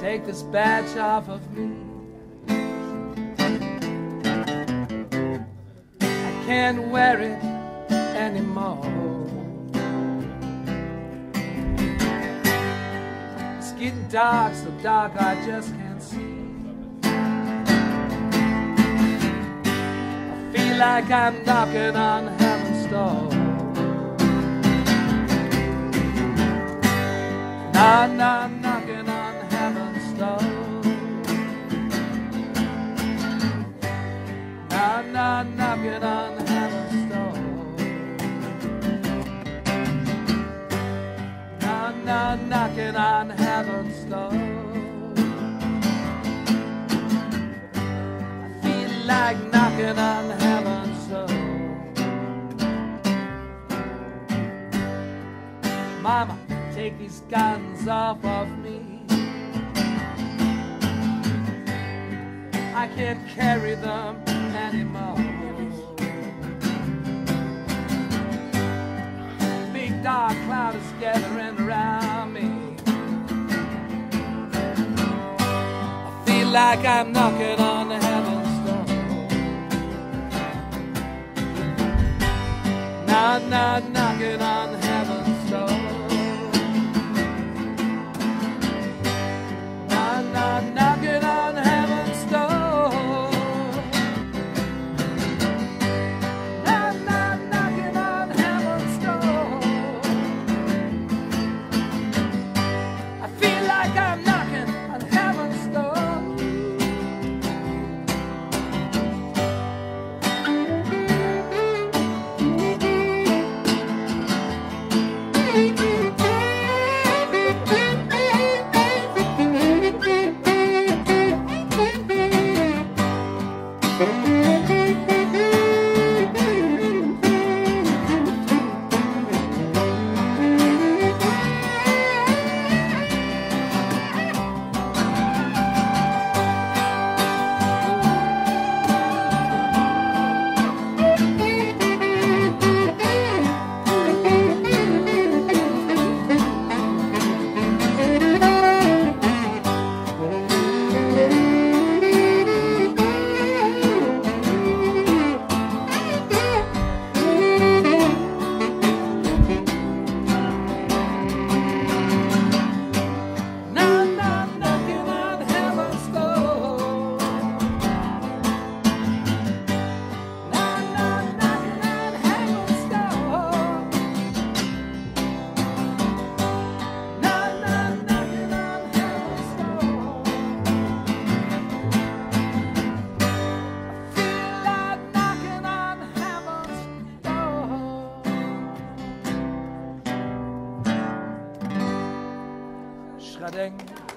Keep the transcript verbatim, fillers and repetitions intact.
take this badge off of me. I can't wear it anymore. It's getting dark, so dark I just can't see. I feel like I'm knocking on heaven's door. Nah, nah, knocking on heaven's door. Nah, nah, knocking on heaven's door. Nah, nah, knocking on heaven's door. I feel like knocking on heaven's door. Mama, take these guns off of me. I can't carry them anymore. Big dark cloud is gathering around me. I feel like I'm knocking on heaven's door. Nah, nah, knocking on heaven's door. Knocking on heaven's door. Knock, knock, knocking on heaven's door. I feel like I'm knocking on heaven's door. Schradeng.